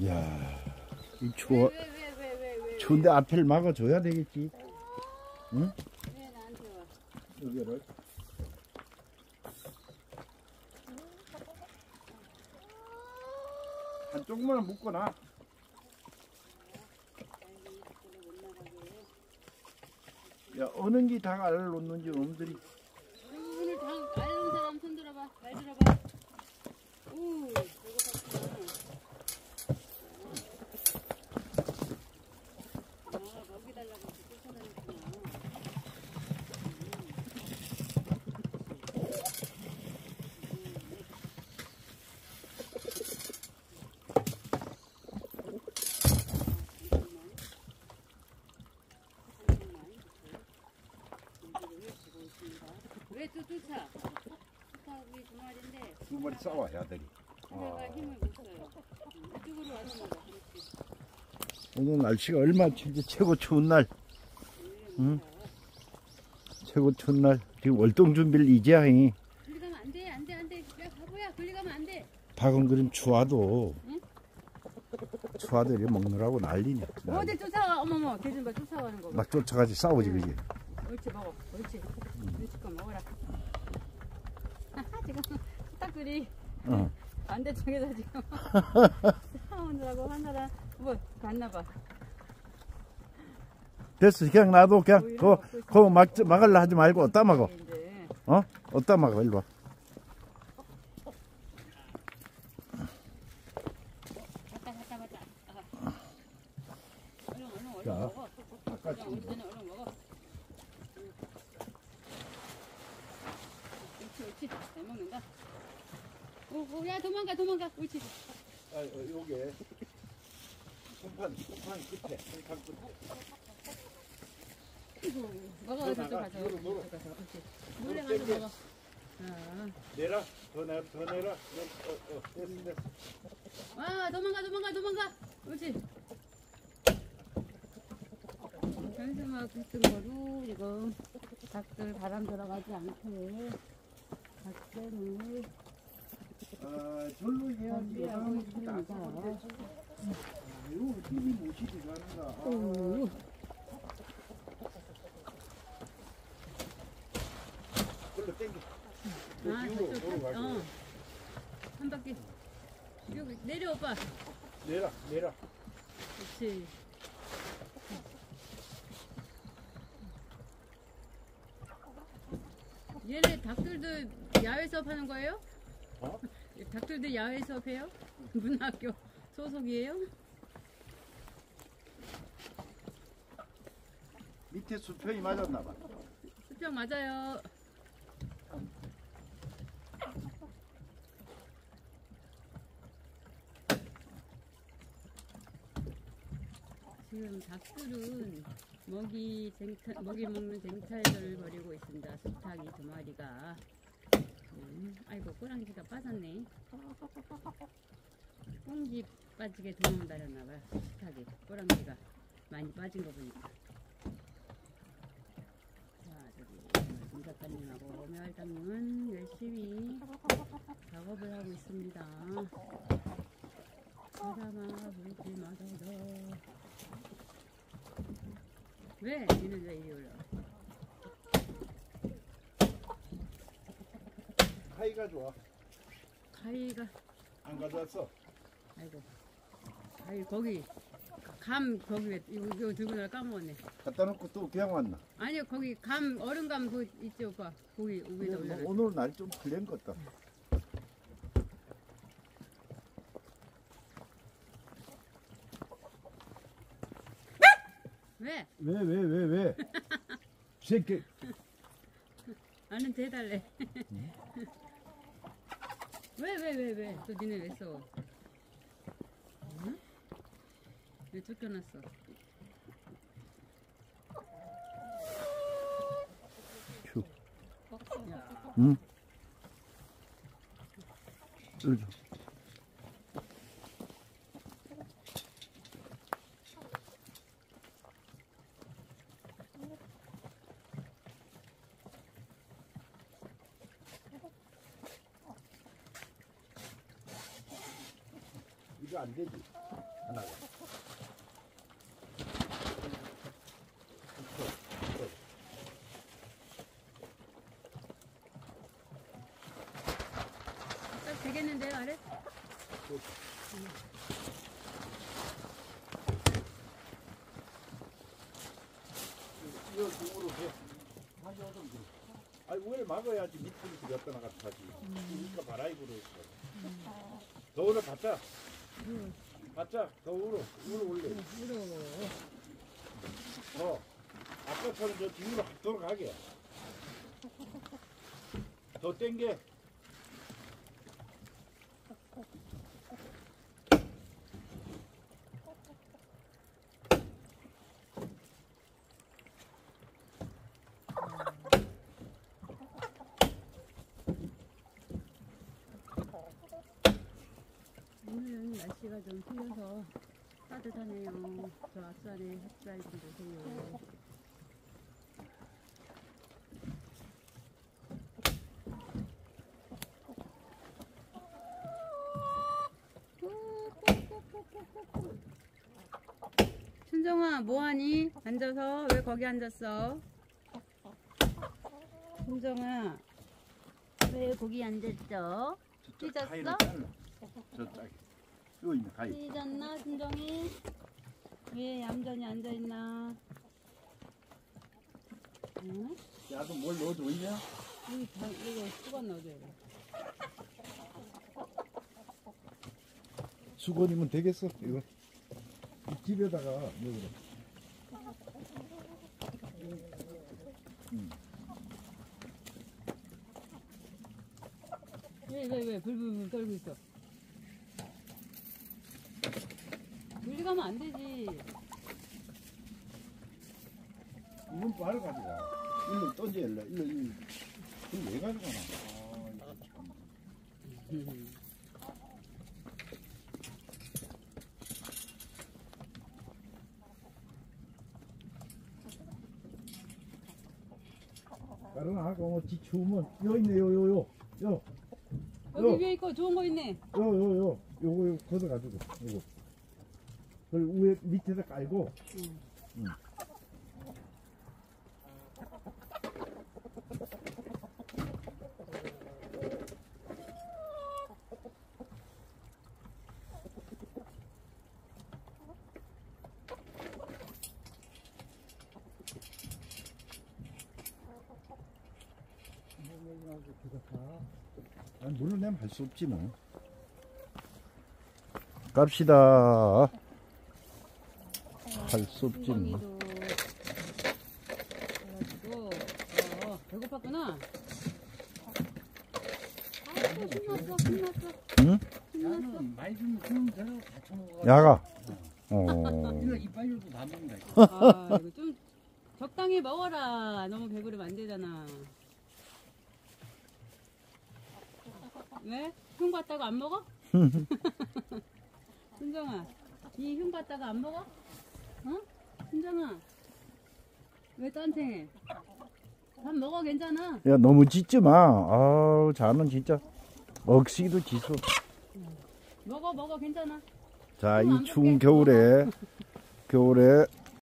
야, 이 추워. 왜? 추운데 앞을 막아줘야 되겠지. 응? 왜 나한테 와? 여기를. 한쪽만 묶어놔. 야, 어느 게 다 알을 놓는지 놈들이. 오늘 다 알는 사람 손 들어봐. 말 들어봐. 오, 이거 봤구나. 아, 먹이 달라고 이렇게 쫓아다녔구나. 왜 또 쫓아? 쫓아오기 두 마리인데 두 마리 싸워, 야들이. 내가 힘을 못 써요. 이쪽으로 와서 먹어. 그렇지. 오늘 날씨가 얼마나 최고 추운 날. 응? 최고 추운 날. 지금 월동 준비를 이제야 해. 걸리 가면 안 돼. 야, 바보야. 걸리 가면 안 돼. 박은 그림 추워도. 응? 추워도 이렇게 먹느라고 난리네. 어디 쫓아와. 어머머. 걔좀 봐. 쫓아가는 거. 막 쫓아가지 싸우지, 그지? 옳지 먹어. 옳지. 거 먹어라. 지금 식탁들이 반대쪽에서 지금 싸우느라고 하느라 뭐 갔나봐. 됐어. 그냥 놔둬. 그냥 그거 막으려 하지 말고 어디다 막어. 어디다 막어. 일로 와. 맞다. 얼른 자, 먹어. 바깥 얼른 먹어. 옳지. 잘 먹는다. 오, 야, 도망가. 옳지. 요게 송판 끝에. 먹어, 저쪽 가서. 옳지. 몰래 가서 먹어. 내라. 더 내라. 됐어. 와, 도망가. 옳지. 현수막 붙은 거로 지금 닭들 바람 들어가지 않게 닭들을 절로 해야지. 하고 있습니다. 이거 힘이 못이지 가는가. 절로 땡겨. 저쪽, 한 바퀴. 여기 내려, 오빠. 내라. 그렇지. 얘네 닭들도 야외 수업하는 거예요? 닭들도 야외 수업해요? 문학교 소속이에요? 밑에 수평이 맞았나봐. 수평 맞아요. 지금 닭들은 먹이 먹는 쟁탈전을 벌이고 있습니다. 수탉이 두 마리가. 아이고, 꼬랑지가 빠졌네. 꽁지 빠지게 도망다녔나봐요. 수탉이. 꼬랑지가 많이 빠진 거 보니까. 자, 저기 김 작가님하고 오메알담님은 열심히 작업을 하고 있습니다. 바람아 불길 맞아서. 왜? 니는 왜 이리 올라? 가위가 좋아. 가위가 안 가져왔어. 아이고. 아이 거기 거기 왜 이거 들고 날 까먹었네. 갖다 놓고 또 그냥 왔나? 아니요, 거기 얼음감 그 있지 오빠. 거기 위에다 올려. 오늘 날 좀 풀린 것 같다. 왜? 왜? 새끼. 나는 대달래. 왜? 또 니네 왜 써? 응? 왜 쫓겨났어? 휴. 야. 응? 여기. 이거 안 되지. 하나가. 딱 되겠는데요, 아래? 이거 중으로 해. 아니 왜 막아야지 밑으로 몇 번 나가서 하지. 그러니까 바라이브로 했어. 더 올려 바짝. 바짝 더 울어 올려. 더 아까처럼 저 뒤로 확 돌아가게. 더 당겨. 오늘은 날씨가 좀 풀려서 따뜻하네요. 저 앞산에 햇살 좀 보세요. 순정아 뭐하니? 앉아서 왜 거기 앉았어? 순정아 왜 거기 앉았어? 삐졌어? 저 짝. 이거 있네 가위. 삐졌나 순정이? 왜 얌전히 앉아있나? 응? 야도 뭘 넣어줘 있냐? 이거 수건 넣어줘야 돼. 수건이면 되겠어 이거. 이 집에다가 넣으래. 왜 불불불 떨고 있어? 물리 가면 안 되지. 이건 바로 가져가. 일로 던져야 일로 그럼 왜 가져가나? 아 이거 참. 다른 아까 어찌 추우면 여 있네 요. 여기 위에 있고 좋은 거 있네. 요거 걷어가지고 요거. 그리고 위에 밑에다 깔고. 응. 아니, 물을 내면 할 수 없지 뭐. 갑시다. 할 수 없지 뭐. 그래가지고 배고팠구나. 아이고 신났어. 응? 신났어. 많이 좀 그런 다 쳐먹어. 야가. 이거 이빨려도 다 먹는다. 아 이거 좀 적당히 먹어라. 너무 배부르면 안 되잖아. 왜? 흉 봤다고 안 먹어? 순정아, 이 흉 봤다가 안 먹어? 어? 순정아, 왜 딴탱해? 밥 먹어 괜찮아. 야 너무 짖지 마. 아우 자는 진짜 억시기도 짖어. 먹어 괜찮아. 자 이 추운 겨울에